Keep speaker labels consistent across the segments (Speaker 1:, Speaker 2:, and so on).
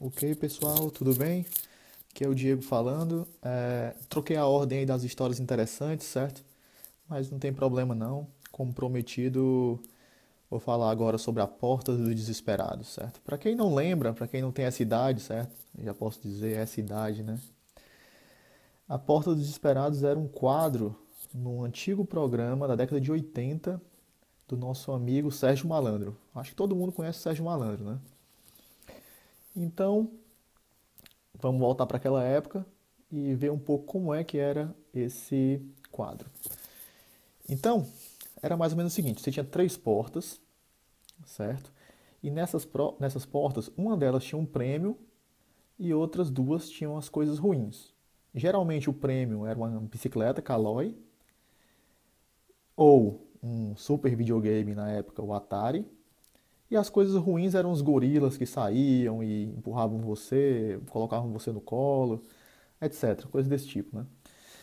Speaker 1: Ok, pessoal, tudo bem? Aqui é o Diego falando. Troquei a ordem aí das histórias interessantes, certo? Mas não tem problema não. Como prometido, vou falar agora sobre a Porta dos Desesperados, certo? Para quem não lembra, para quem não tem essa idade, certo? Já posso dizer essa idade, né? A Porta dos Desesperados era um quadro num antigo programa da década de 80 do nosso amigo Sérgio Malandro. Acho que todo mundo conhece o Sérgio Malandro, né? Então, vamos voltar para aquela época e ver um pouco como é que era esse quadro. Então, era mais ou menos o seguinte: você tinha três portas, certo? E nessas portas, uma delas tinha um prêmio e outras duas tinham as coisas ruins. Geralmente o prêmio era uma bicicleta Caloi ou um super videogame na época, o Atari. E as coisas ruins eram os gorilas que saíam e empurravam você, colocavam você no colo, etc. Coisas desse tipo, né?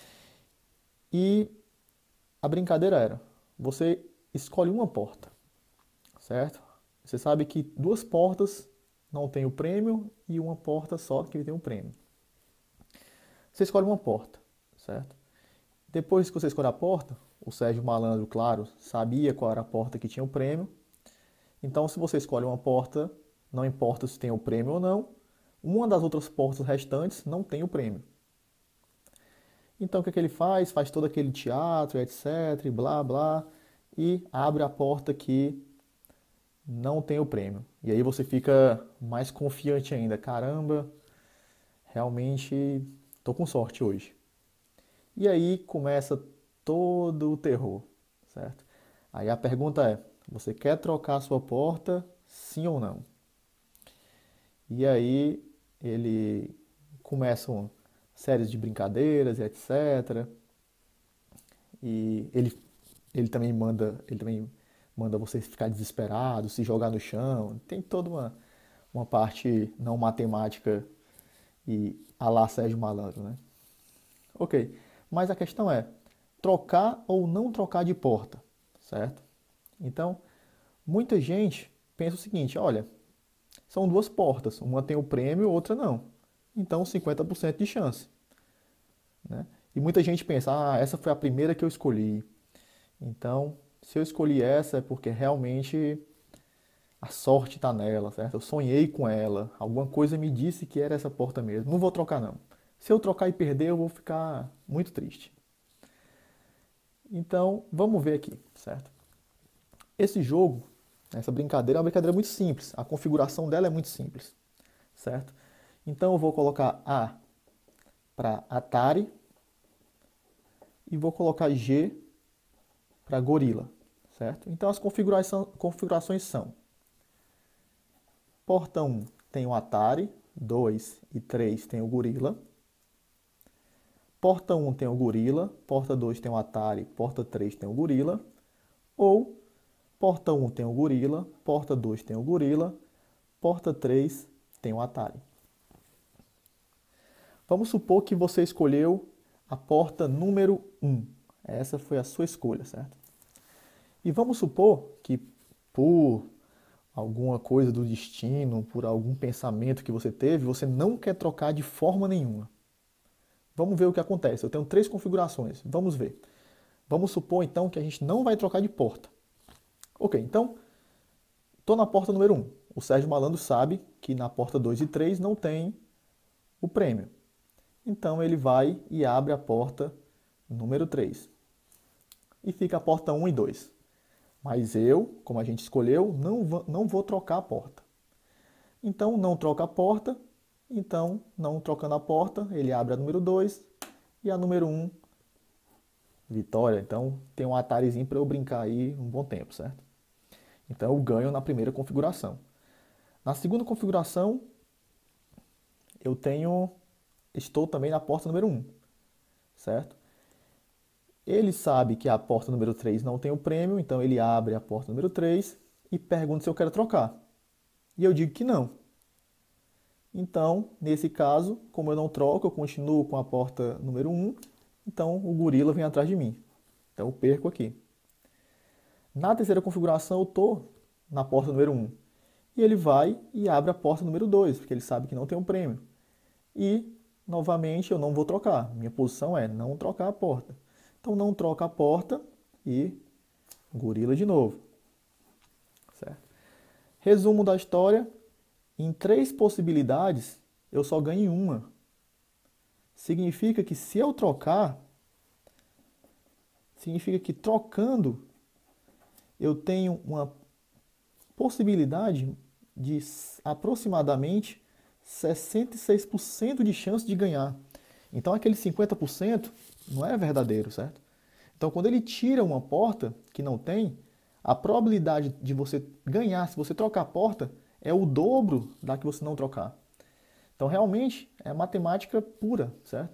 Speaker 1: E a brincadeira era: você escolhe uma porta, certo? Você sabe que duas portas não tem o prêmio e uma porta só que tem o prêmio. Você escolhe uma porta, certo? Depois que você escolhe a porta, o Sérgio Malandro, claro, sabia qual era a porta que tinha o prêmio. Então, se você escolhe uma porta, não importa se tem o prêmio ou não, uma das outras portas restantes não tem o prêmio. Então, o que é que ele faz? Faz todo aquele teatro, etc, e blá blá, e abre a porta que não tem o prêmio. E aí você fica mais confiante ainda. Caramba, realmente tô com sorte hoje. E aí começa todo o terror, certo? Aí a pergunta é: você quer trocar a sua porta, sim ou não? E aí ele começa uma série de brincadeiras, etc. E ele também manda você ficar desesperado, se jogar no chão. Tem toda uma parte não matemática e a lá Sérgio Malandro, né? Ok, mas a questão é trocar ou não trocar de porta, certo? Então, muita gente pensa o seguinte: olha, são duas portas, uma tem o prêmio, outra não. Então, 50% de chance, né? E muita gente pensa: ah, essa foi a primeira que eu escolhi. Então, se eu escolhi essa é porque realmente a sorte está nela, certo? Eu sonhei com ela, alguma coisa me disse que era essa porta mesmo. Não vou trocar não. Se eu trocar e perder, eu vou ficar muito triste. Então, vamos ver aqui, certo? Esse jogo, essa brincadeira é uma brincadeira muito simples. A configuração dela é muito simples, certo? Então eu vou colocar A para Atari e vou colocar G para Gorila, certo? Então as configurações são: porta 1 tem o Atari, 2 e 3 tem o Gorila. Porta 1 tem o Gorila, porta 2 tem o Atari, porta 3 tem o Gorila. Ou porta 1 tem o Gorila, porta 2 tem o Gorila, porta 3 tem o Atari. Vamos supor que você escolheu a porta número 1. Essa foi a sua escolha, certo? E vamos supor que por alguma coisa do destino, por algum pensamento que você teve, você não quer trocar de forma nenhuma. Vamos ver o que acontece. Eu tenho três configurações. Vamos ver. Vamos supor então que a gente não vai trocar de porta. Ok, então estou na porta número 1. O Sérgio Malandro sabe que na porta 2 e 3 não tem o prêmio. Então ele vai e abre a porta número 3. E fica a porta 1 e 2. Mas eu, como a gente escolheu, não vou trocar a porta. Então não troca a porta. Então, não trocando a porta, ele abre a número 2 e a número 1, vitória. Então tem um Atarizinho para eu brincar aí um bom tempo, certo? Então eu ganho na primeira configuração. Na segunda configuração, eu tenho. Estou também na porta número 1, certo? Ele sabe que a porta número 3 não tem o prêmio, então ele abre a porta número 3 e pergunta se eu quero trocar. E eu digo que não. Então, nesse caso, como eu não troco, eu continuo com a porta número 1, então o gorila vem atrás de mim. Então eu perco aqui. Na terceira configuração, eu estou na porta número 1. e ele vai e abre a porta número 2, porque ele sabe que não tem um prêmio. E, novamente, eu não vou trocar. Minha posição é não trocar a porta. Então, não troca a porta e gorila de novo. Certo? Resumo da história. Em 3 possibilidades, eu só ganho em uma. Significa que se eu trocar, significa que trocando eu tenho uma possibilidade de aproximadamente 66% de chance de ganhar. Então aquele 50% não é verdadeiro, certo? Então quando ele tira uma porta que não tem, a probabilidade de você ganhar se você trocar a porta é o dobro da que você não trocar. Então realmente é matemática pura, certo?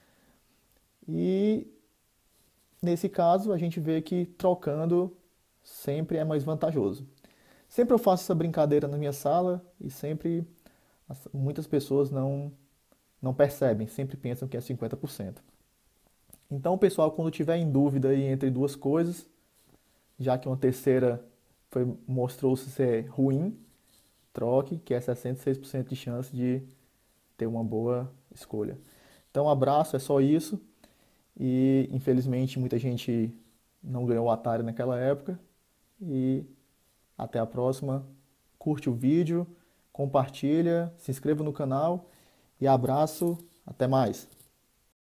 Speaker 1: E nesse caso a gente vê que trocando sempre é mais vantajoso. Sempre eu faço essa brincadeira na minha sala e sempre muitas pessoas não percebem, sempre pensam que é 50%. Então, pessoal, quando tiver em dúvida aí entre duas coisas, já que uma terceira mostrou-se ser ruim, troque, que é 66% de chance de ter uma boa escolha. Então, um abraço, é só isso. E, infelizmente, muita gente não ganhou o Atari naquela época. E até a próxima. Curte o vídeo, compartilha, se inscreva no canal e abraço. Até mais.